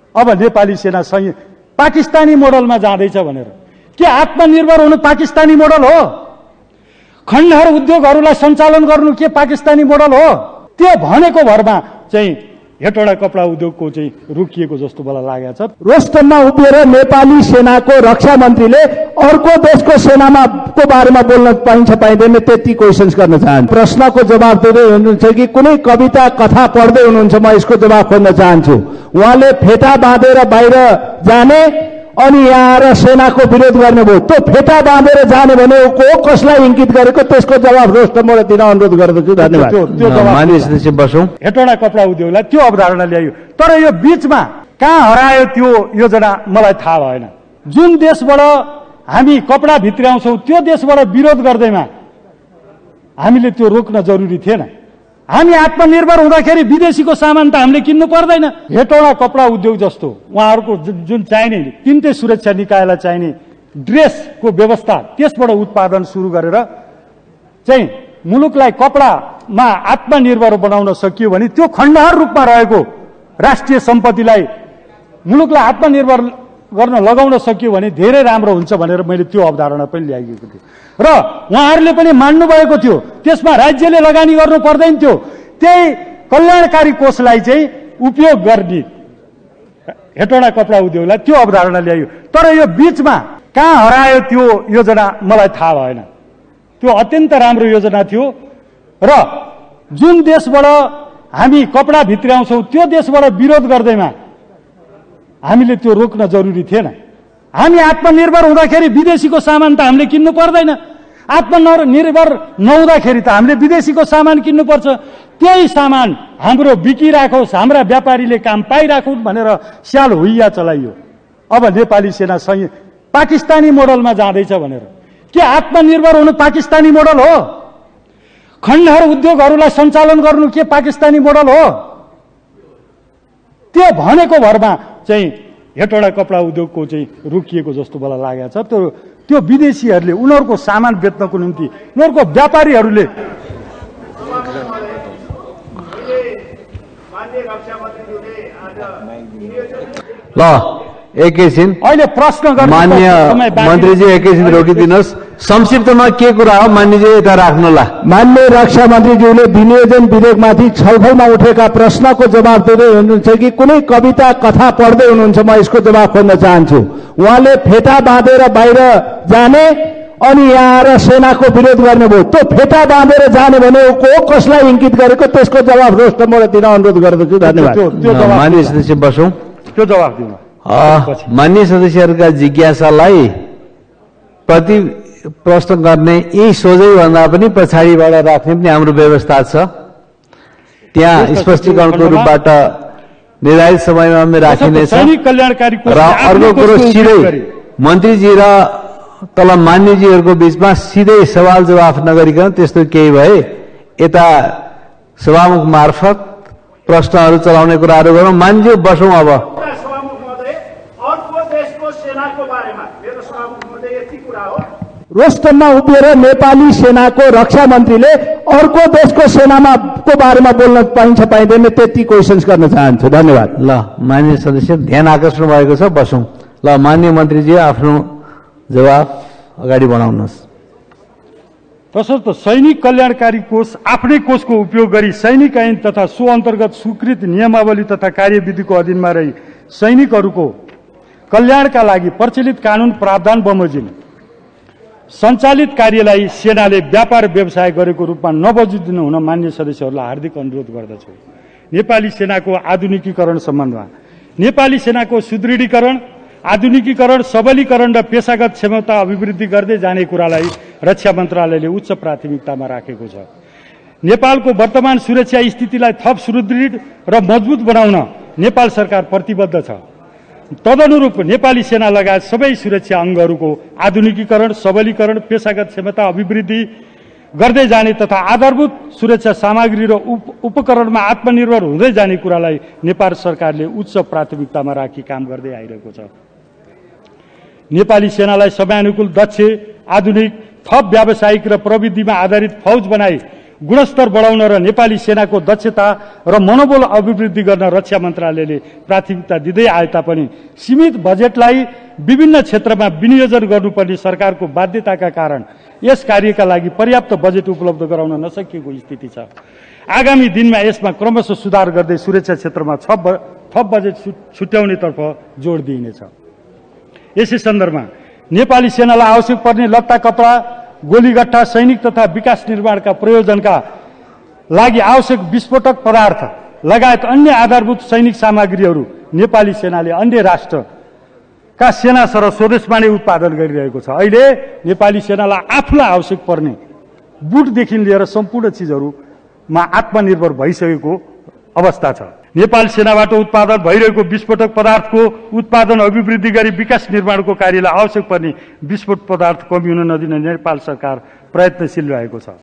अब नेपाली सेना पाकिस्तानी मोडलमा जाँदैछ भनेर। के आत्मनिर्भर हुनु पाकिस्तानी मोडल हो? खण्डहर उद्योगहरूलाई सञ्चालन गर्नु के पाकिस्तानी मोडल हो? त्यो भनेको भरमा चाहिँ हेटौडा कपडा उद्योगको चाहिँ रोकिएको जस्तो मलाई लागेको छ। रोस्टममा उभिएर नेपाली सेनाको रक्षा मन्त्रीले अर्को देशको सेनामा को बारेमा बोल्न पाइन्छ पाइँदैन त्यति क्वेसन्स गर्न चाहन्छु। प्रश्नको जवाब दिँदै हुनुहुन्छ कि कुनै कविता कथा पढ्दै हुनुहुन्छ? म यसको जवाब खोज्न चाहन्छु। उहाँले फेटा बाँधेर बाहिर जाने अनि यहाँ आएर सेनाको विरोध गर्ने भयो। त्यो फेटा बाँधेर जाने भने को कसलाई इङ्गित गरेको त्यसको जवाब रोस्टमबाट दिन अनुरोध गर्दछु। धन्यवाद। हेटौडा कपडा उद्योगलाई त्यो अवधारणा ल्यायो, तर यो बीचमा कहाँ हरायो त्यो योजना मलाई थाहा भएन। जुन देशबाट हामी कपडा भित्र्याउँछौँ त्यो देशबाट विरोध गर्दैमा हामीले त्यो रोक्न जरुरी थिएन। हामी आत्मनिर्भर हुँदाखेरि विदेशीको सामान त हामीले किन्नु पर्दैन। हेटौडा कपडा उद्योग जस्तो उहाँहरूको जुन चाहिने तिनटै सुरक्षा निकायलाई चाहिने ड्रेसको व्यवस्था त्यसबाट उत्पादन सुरु गरेर चाहिँ मुलुकलाई कपडामा आत्मनिर्भर बनाउन सकियो भने त्यो खण्डहर रूपमा रहेको राष्ट्रिय सम्पत्तिलाई मुलुकलाई आत्मनिर्भर गर्न लगाउन सकियो भने धेरै राम्रो हुन्छ भनेर मैले त्यो अवधारणा पनि ल्याइएको थिएँ र उहाँहरूले पनि मान्नु भएको थियो। त्यसमा राज्यले लगानी गर्नु पर्दैन थियो। त्यही कल्याणकारी कोषलाई चाहिँ उपयोग गर्ने हेटौडा कपडा उद्योगलाई त्यो अवधारणा ल्यायो, तर यो बीचमा कहाँ हरायो त्यो योजना मलाई थाहा भएन। त्यो अत्यन्त राम्रो योजना थियो र जुन देशबाट हामी कपडा भित्र्याउँछौँ त्यो देशबाट विरोध गर्दैमा हामीले त्यो रोक्न जरुरी थिएन। हामी आत्मनिर्भर हुँदाखेरि विदेशीको सामान त हामीले किन्नु पर्दैन। आत्मनिर्भर नहुँदाखेरि त हामीले विदेशीको सामान किन्नुपर्छ। त्यही सामान हाम्रो बिकिराखोस्, हाम्रा व्यापारीले काम पाइराखुन् भनेर स्याल हुइया चलाइयो। अब नेपाली सेना पाकिस्तानी मोडलमा जाँदैछ भनेर। के आत्मनिर्भर हुनु पाकिस्तानी मोडल हो? खण्डहर उद्योगहरूलाई सञ्चालन गर्नु के पाकिस्तानी मोडल हो? त्यो भनेको भरमा चाहिँ हेटौडा कपडा उद्योगको चाहिँ रोकिएको जस्तो मलाई लागेको छ। त्यो विदेशीहरूले उनीहरूको सामान बेच्नको निम्ति उनीहरूको व्यापारीहरूले ल एकैछिन अहिले प्रश्न गर्ने मान्य मन्त्रीजी एकैछिन रोकिदिनुहोस्। संक्षिप्तमा के कुरा हो मान्यजी यता राख्नुला। मान्य रक्षा मन्त्रीज्यूले विनियोजन विधेयकमाथि छलफलमा उठेका प्रश्नको जवाब दिँदै हुनुहुन्छ कि कुनै कविता कथा पढ्दै हुनुहुन्छ? म यसको जवाब खोज्न चाहन्छु। उहाँले फेटा बाँधेर बाहिर जाने अनि यहाँ आएर सेनाको विरोध गर्ने भयो। त्यो फेटा बाँधेर जाने भने को कसलाई इङ्गित गरेको त्यसको जवाब रोस्टमबाट दिन अनुरोध गर्दछु। धन्यवाद। मान्य सदस्य बसौँ। त्यो जवाब दिनु। मान्य सदस्यहरूका जिज्ञासालाई प्रति प्रश्न गर्ने यही सोझै भन्दा पनि पछाडिबाट राख्ने पनि हाम्रो व्यवस्था छ। त्यहाँ स्पष्टीकरणको रूपबाट निर्धारित समयमा राखिनेछ। र अर्को कुरो सिधै मन्त्रीजी र तल मान्यजीहरूको बीचमा सिधै सवाल जवाफ नगरिकन त्यस्तो केही भए यता सभामुख मार्फत प्रश्नहरू चलाउने कुराहरू गरौँ। मान्यज्यू बसौँ। अब रोस्टममा उभिएर नेपाली सेनाको रक्षा मन्त्रीले अर्को देशको सेनामा को बारेमा बोल्न पाइन्छ पाइँदैन त्यति क्वेसन्स गर्न चाहन्छु। धन्यवाद। ल मान्य सदस्य ध्यान आकर्षण भएको छ, बसौँ। ल मान्य मन्त्रीजी आफ्नो जवाब अगाडि बढाउनुहोस्। तसर्थ सैनिक कल्याणकारी कोष आफ्नै कोषको उपयोग गरी सैनिक ऐन तथा सो अन्तर्गत स्वीकृत नियमावली तथा कार्यविधिको अधीनमा रही सैनिकहरूको कल्याणका लागि प्रचलित कानुन प्रावधान बमोजिम सञ्चालित कार्यलाई सेनाले व्यापार व्यवसाय गरेको रूपमा नबजुदिनु हुन मान्य सदस्यहरूलाई हार्दिक अनुरोध गर्दछु। नेपाली सेनाको आधुनिकीकरण सम्बन्धमा नेपाली सेनाको सुदृढीकरण, आधुनिकीकरण, सबलीकरण र पेशागत क्षमता अभिवृद्धि गर्दै जाने कुरालाई रक्षा मन्त्रालयले उच्च प्राथमिकतामा राखेको छ। नेपालको वर्तमान सुरक्षा स्थितिलाई थप सुदृढ र मजबुत बनाउन नेपाल सरकार प्रतिबद्ध छ। तदनुरूप नेपाली सेना लगायत सबै सुरक्षा अङ्गहरूको आधुनिकीकरण, सबलीकरण, पेशागत क्षमता अभिवृद्धि गर्दै जाने तथा आधारभूत सुरक्षा सामग्री र उपकरणमा आत्मनिर्भर हुँदै जाने कुरालाई नेपाल सरकारले उच्च प्राथमिकतामा राखी काम गर्दै आइरहेको छ। नेपाली सेनालाई समयानुकूल, दक्ष, आधुनिक, थप व्यावसायिक र प्रविधिमा आधारित फौज बनाई गुणस्तर बढाउन र नेपाली सेनाको दक्षता र मनोबल अभिवृद्धि गर्न रक्षा मन्त्रालयले प्राथमिकता दिँदै आए तापनि सीमित बजेटलाई विभिन्न क्षेत्रमा विनियोजन गर्नुपर्ने सरकारको बाध्यताका कारण यस कार्यका लागि पर्याप्त बजेट उपलब्ध गराउन नसकिएको स्थिति छ। आगामी दिनमा यसमा क्रमशः सुधार गर्दै सुरक्षा क्षेत्रमा थप बजेट छुट्याउनेतर्फ जोड दिइनेछ। यसै सन्दर्भमा नेपाली सेनालाई आवश्यक पर्ने लत्ता कपडा गोलीगट्टा सैनिक तथा विकास निर्माणका प्रयोजनका लागि आवश्यक विस्फोटक पदार्थ लगायत अन्य आधारभूत सैनिक सामग्रीहरू नेपाली सेनाले अन्य राष्ट्रका सेनासरह स्वदेशमा नै उत्पादन गरिरहेको छ। अहिले नेपाली सेनालाई आफूलाई आवश्यक पर्ने बुटदेखि लिएर सम्पूर्ण चिजहरूमा आत्मनिर्भर भइसकेको अवस्था छ। नेपाल सेनाबाट उत्पादन भइरहेको विस्फोटक पदार्थको उत्पादन अभिवृद्धि गरी विकास निर्माणको कार्यलाई आवश्यक पर्ने विस्फोट पदार्थ कमी हुन नदिन नेपाल सरकार प्रयत्नशील रहेको छ।